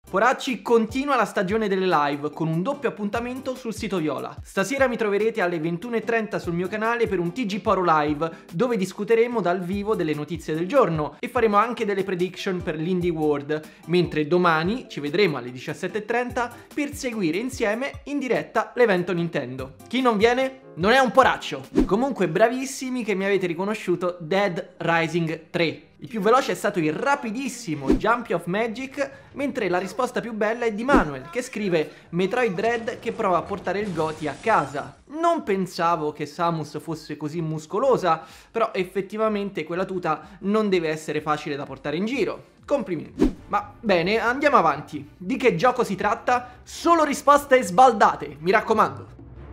Poracci continua la stagione delle live con un doppio appuntamento sul sito Viola. Stasera mi troverete alle 21:30 sul mio canale per un TG Poro Live dove discuteremo dal vivo delle notizie del giorno e faremo anche delle prediction per l'Indie World, mentre domani ci vedremo alle 17:30 per seguire insieme in diretta l'evento Nintendo. Chi non viene? Non è un poraccio. Comunque bravissimi che mi avete riconosciuto Dead Rising 3. Il più veloce è stato il rapidissimo Jumpy of Magic, mentre la risposta più bella è di Manuel, che scrive Metroid Dread che prova a portare il GOTY a casa. Non pensavo che Samus fosse così muscolosa, però effettivamente quella tuta non deve essere facile da portare in giro. Complimenti. Ma bene, andiamo avanti. Di che gioco si tratta? Solo risposte sbaldate, mi raccomando.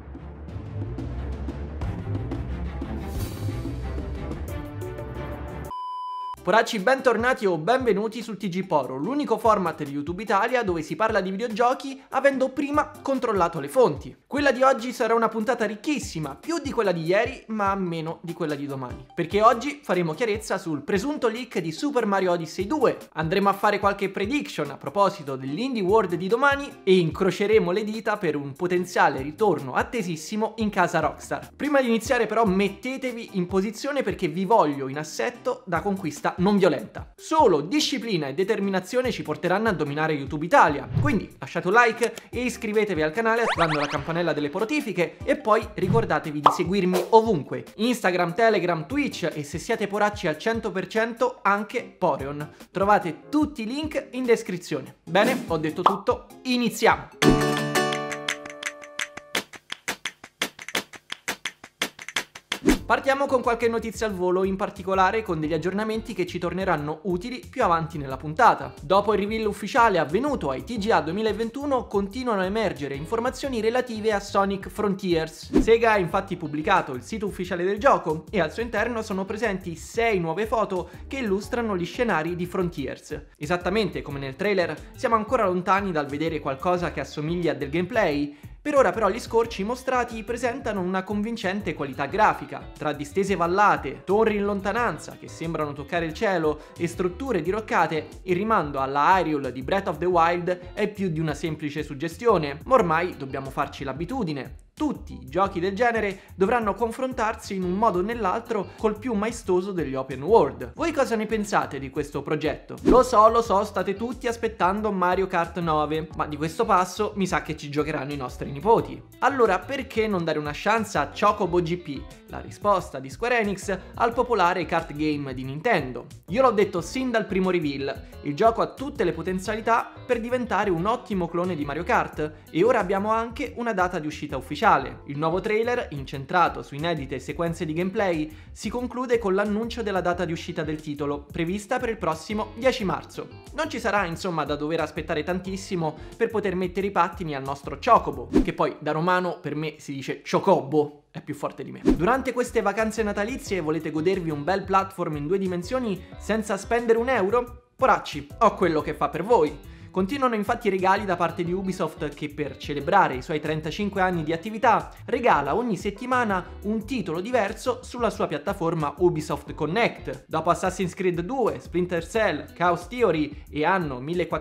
Poracci, bentornati o benvenuti sul TG Poro, l'unico format di YouTube Italia dove si parla di videogiochi avendo prima controllato le fonti. Quella di oggi sarà una puntata ricchissima, più di quella di ieri ma meno di quella di domani. Perché oggi faremo chiarezza sul presunto leak di Super Mario Odyssey 2, andremo a fare qualche prediction a proposito dell'Indie World di domani e incroceremo le dita per un potenziale ritorno attesissimo in casa Rockstar. Prima di iniziare però mettetevi in posizione perché vi voglio in assetto da conquista non violenta. Solo disciplina e determinazione ci porteranno a dominare YouTube Italia. Quindi lasciate un like e iscrivetevi al canale attivando la campanella delle notifiche e poi ricordatevi di seguirmi ovunque: Instagram, Telegram, Twitch e se siete poracci al 100% anche Poreon. Trovate tutti i link in descrizione. Bene, ho detto tutto, iniziamo! Partiamo con qualche notizia al volo, in particolare con degli aggiornamenti che ci torneranno utili più avanti nella puntata. Dopo il reveal ufficiale avvenuto ai TGA 2021 continuano a emergere informazioni relative a Sonic Frontiers. Sega ha infatti pubblicato il sito ufficiale del gioco e al suo interno sono presenti 6 nuove foto che illustrano gli scenari di Frontiers. Esattamente come nel trailer, siamo ancora lontani dal vedere qualcosa che assomiglia a del gameplay. Per ora però gli scorci mostrati presentano una convincente qualità grafica, tra distese vallate, torri in lontananza che sembrano toccare il cielo e strutture diroccate. Il rimando alla Hyrule di Breath of the Wild è più di una semplice suggestione, ma ormai dobbiamo farci l'abitudine. Tutti i giochi del genere dovranno confrontarsi in un modo o nell'altro col più maestoso degli open world. Voi cosa ne pensate di questo progetto? Lo so, state tutti aspettando Mario Kart 9, ma di questo passo mi sa che ci giocheranno i nostri nipoti. Allora perché non dare una chance a Chocobo GP, la risposta di Square Enix al popolare kart game di Nintendo? Io l'ho detto sin dal primo reveal, il gioco ha tutte le potenzialità per diventare un ottimo clone di Mario Kart e ora abbiamo anche una data di uscita ufficiale. Il nuovo trailer, incentrato su inedite sequenze di gameplay, si conclude con l'annuncio della data di uscita del titolo, prevista per il prossimo 10 marzo. Non ci sarà insomma da dover aspettare tantissimo per poter mettere i pattini al nostro Chocobo, che poi da romano per me si dice Chocobo, è più forte di me. Durante queste vacanze natalizie volete godervi un bel platform in 2 dimensioni senza spendere un euro? Poracci, ho quello che fa per voi. Continuano infatti i regali da parte di Ubisoft che per celebrare i suoi 35 anni di attività regala ogni settimana un titolo diverso sulla sua piattaforma Ubisoft Connect. Dopo Assassin's Creed 2, Splinter Cell, Chaos Theory e anno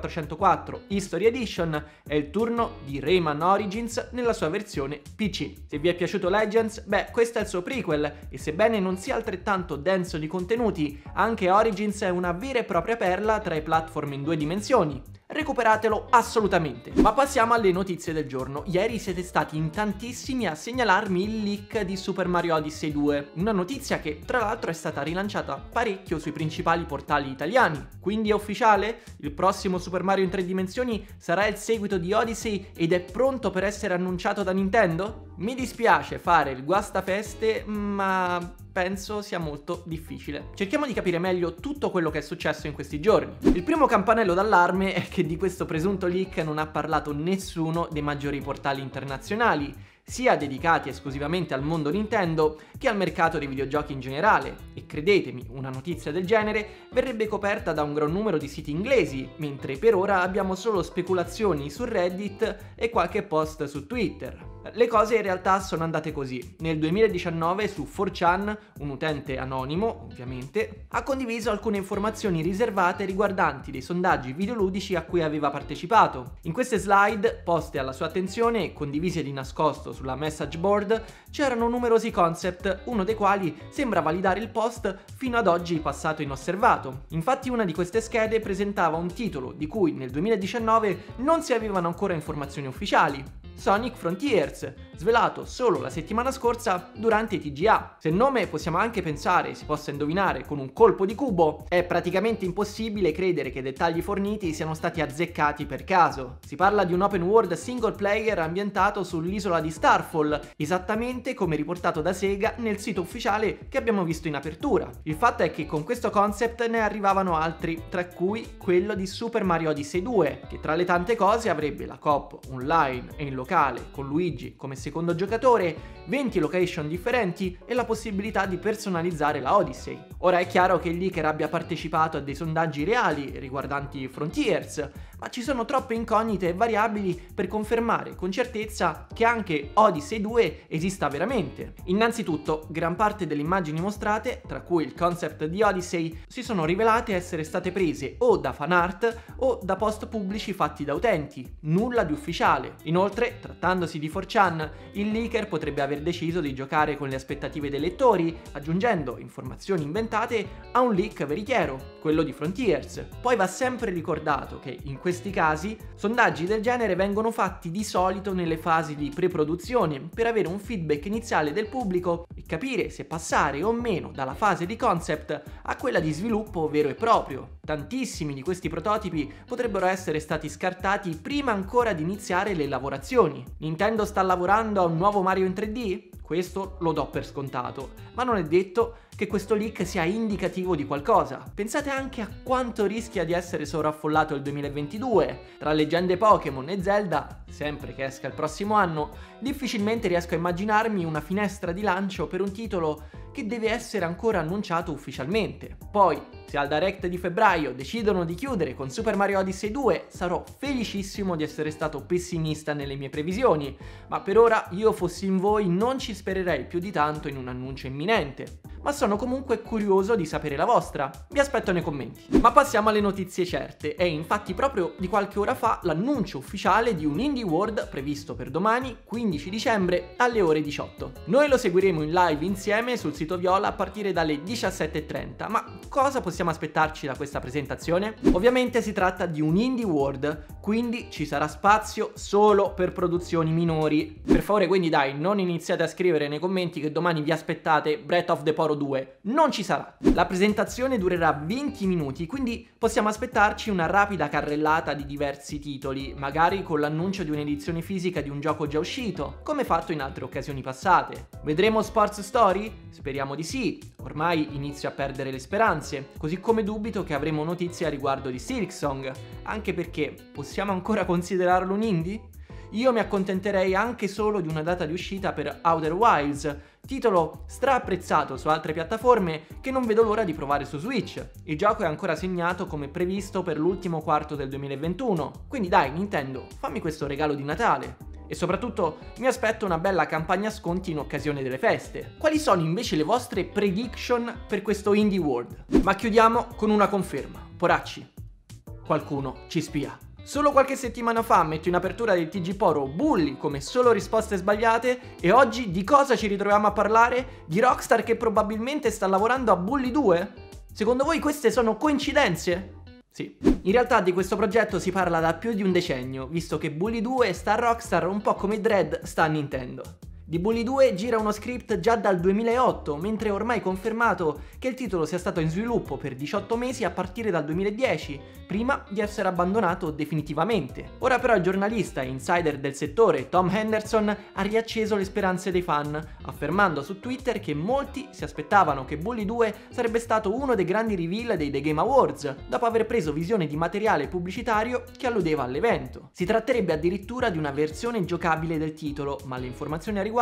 1404 History Edition è il turno di Rayman Origins nella sua versione PC. Se vi è piaciuto Legends, beh, questo è il suo prequel e sebbene non sia altrettanto denso di contenuti, anche Origins è una vera e propria perla tra i platform in 2 dimensioni. Recuperatelo assolutamente. Ma passiamo alle notizie del giorno. Ieri siete stati in tantissimi a segnalarmi il leak di Super Mario Odyssey 2, una notizia che tra l'altro è stata rilanciata parecchio sui principali portali italiani. Quindi è ufficiale? Il prossimo Super Mario in 3 dimensioni sarà il seguito di Odyssey ed è pronto per essere annunciato da Nintendo? Mi dispiace fare il guastafeste, ma penso sia molto difficile. Cerchiamo di capire meglio tutto quello che è successo in questi giorni. Il primo campanello d'allarme è che di questo presunto leak non ha parlato nessuno dei maggiori portali internazionali, sia dedicati esclusivamente al mondo Nintendo che al mercato dei videogiochi in generale. E credetemi, una notizia del genere verrebbe coperta da un gran numero di siti inglesi, mentre per ora abbiamo solo speculazioni su Reddit e qualche post su Twitter. Le cose in realtà sono andate così. Nel 2019 su 4chan, un utente anonimo, ovviamente, ha condiviso alcune informazioni riservate riguardanti dei sondaggi videoludici a cui aveva partecipato. In queste slide, poste alla sua attenzione e condivise di nascosto sulla message board, c'erano numerosi concept, uno dei quali sembra validare il post fino ad oggi passato inosservato. Infatti una di queste schede presentava un titolo di cui nel 2019 non si avevano ancora informazioni ufficiali: Sonic Frontiers, svelato solo la settimana scorsa durante i TGA. Se il nome possiamo anche pensare si possa indovinare con un colpo di cubo, è praticamente impossibile credere che i dettagli forniti siano stati azzeccati per caso. Si parla di un open world single player ambientato sull'isola di Starfall, esattamente come riportato da Sega nel sito ufficiale che abbiamo visto in apertura. Il fatto è che con questo concept ne arrivavano altri, tra cui quello di Super Mario Odyssey 2, che tra le tante cose avrebbe la coop online e in locale con Luigi come secondo giocatore, 20 location differenti e la possibilità di personalizzare la Odyssey. Ora è chiaro che il leaker abbia partecipato a dei sondaggi reali riguardanti Frontiers, ma ci sono troppe incognite e variabili per confermare con certezza che anche Odyssey 2 esista veramente. Innanzitutto, gran parte delle immagini mostrate, tra cui il concept di Odyssey, si sono rivelate essere state prese o da fan art o da post pubblici fatti da utenti, nulla di ufficiale. Inoltre, trattandosi di 4chan, il leaker potrebbe aver deciso di giocare con le aspettative dei lettori, aggiungendo informazioni inventate a un leak veritiero, quello di Frontiers. Poi va sempre ricordato che in questi casi sondaggi del genere vengono fatti di solito nelle fasi di pre-produzione per avere un feedback iniziale del pubblico e capire se passare o meno dalla fase di concept a quella di sviluppo vero e proprio. Tantissimi di questi prototipi potrebbero essere stati scartati prima ancora di iniziare le lavorazioni. Nintendo sta lavorando a un nuovo Mario in 3D? Questo lo do per scontato, ma non è detto che questo leak sia indicativo di qualcosa. Pensate anche a quanto rischia di essere sovraffollato il 2022. Tra leggende Pokémon e Zelda, sempre che esca il prossimo anno, difficilmente riesco a immaginarmi una finestra di lancio per un titolo che deve essere ancora annunciato ufficialmente. Poi, se al Direct di febbraio decidono di chiudere con Super Mario Odyssey 2, sarò felicissimo di essere stato pessimista nelle mie previsioni, ma per ora io fossi in voi non ci spererei più di tanto in un annuncio imminente. Ma sono comunque curioso di sapere la vostra, vi aspetto nei commenti. Ma passiamo alle notizie certe, è infatti proprio di qualche ora fa l'annuncio ufficiale di un Indie World previsto per domani, 15 dicembre, alle ore 18. Noi lo seguiremo in live insieme sul sito Viola a partire dalle 17:30, ma cosa possiamo aspettarci da questa presentazione? Ovviamente si tratta di un Indie World, quindi ci sarà spazio solo per produzioni minori. Per favore quindi dai, non iniziate a scrivere nei commenti che domani vi aspettate Breath of the Poro 2, non ci sarà. La presentazione durerà 20 minuti, quindi possiamo aspettarci una rapida carrellata di diversi titoli, magari con l'annuncio di un'edizione fisica di un gioco già uscito, come fatto in altre occasioni passate. Vedremo Sports Story? Speriamo di sì, ormai inizio a perdere le speranze, così come dubito che avremo notizie a riguardo di Silksong, anche perché possiamo ancora considerarlo un indie? Io mi accontenterei anche solo di una data di uscita per Outer Wilds, titolo straapprezzato su altre piattaforme che non vedo l'ora di provare su Switch. Il gioco è ancora segnato come previsto per l'ultimo quarto del 2021, quindi dai Nintendo, fammi questo regalo di Natale. E soprattutto mi aspetto una bella campagna sconti in occasione delle feste. Quali sono invece le vostre prediction per questo Indie World? Ma chiudiamo con una conferma. Poracci, qualcuno ci spia. Solo qualche settimana fa metto in apertura del TG Poro Bully come solo risposte sbagliate e oggi di cosa ci ritroviamo a parlare? Di Rockstar che probabilmente sta lavorando a Bully 2? Secondo voi queste sono coincidenze? Sì. In realtà di questo progetto si parla da più di un decennio, visto che Bully 2 sta a Rockstar un po' come Dread sta a Nintendo. Di Bully 2 gira uno script già dal 2008, mentre è ormai confermato che il titolo sia stato in sviluppo per 18 mesi a partire dal 2010, prima di essere abbandonato definitivamente. Ora però il giornalista e insider del settore Tom Henderson ha riacceso le speranze dei fan, affermando su Twitter che molti si aspettavano che Bully 2 sarebbe stato uno dei grandi reveal dei The Game Awards, dopo aver preso visione di materiale pubblicitario che alludeva all'evento. Si tratterebbe addirittura di una versione giocabile del titolo, ma le informazioni a riguardo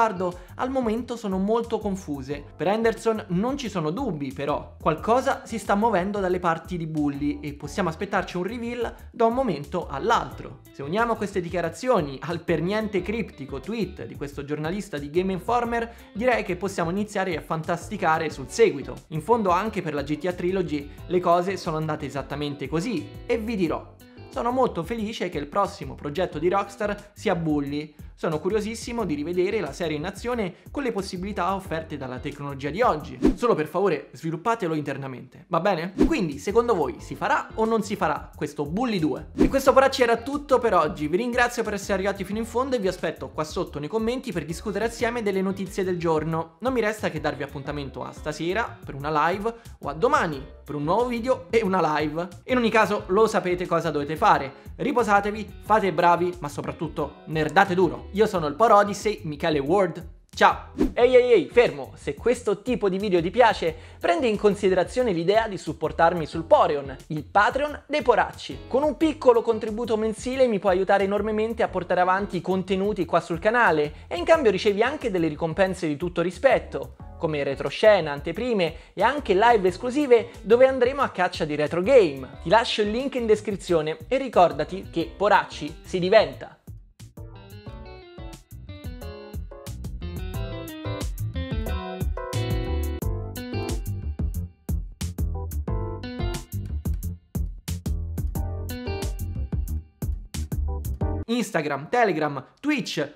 riguardo al momento sono molto confuse. Per Henderson non ci sono dubbi, però qualcosa si sta muovendo dalle parti di Bully e possiamo aspettarci un reveal da un momento all'altro. Se uniamo queste dichiarazioni al per niente criptico tweet di questo giornalista di Game Informer, direi che possiamo iniziare a fantasticare sul seguito. In fondo anche per la GTA Trilogy le cose sono andate esattamente così, e vi dirò. Sono molto felice che il prossimo progetto di Rockstar sia Bully. Sono curiosissimo di rivedere la serie in azione con le possibilità offerte dalla tecnologia di oggi. Solo per favore sviluppatelo internamente, va bene? Quindi, secondo voi, si farà o non si farà questo Bully 2? E questo poracci era tutto per oggi. Vi ringrazio per essere arrivati fino in fondo e vi aspetto qua sotto nei commenti per discutere assieme delle notizie del giorno. Non mi resta che darvi appuntamento a stasera per una live o a domani per un nuovo video e una live. In ogni caso lo sapete cosa dovete fare. Riposatevi, fate i bravi, ma soprattutto nerdate duro. Io sono il Por Odyssey, Michele Ward. Ciao! Ehi, fermo! Se questo tipo di video ti piace, prendi in considerazione l'idea di supportarmi sul Poreon, il Patreon dei poracci. Con un piccolo contributo mensile mi puoi aiutare enormemente a portare avanti i contenuti qua sul canale e in cambio ricevi anche delle ricompense di tutto rispetto, come retroscena, anteprime e anche live esclusive dove andremo a caccia di retro game. Ti lascio il link in descrizione e ricordati che poracci si diventa. Instagram, Telegram, Twitch.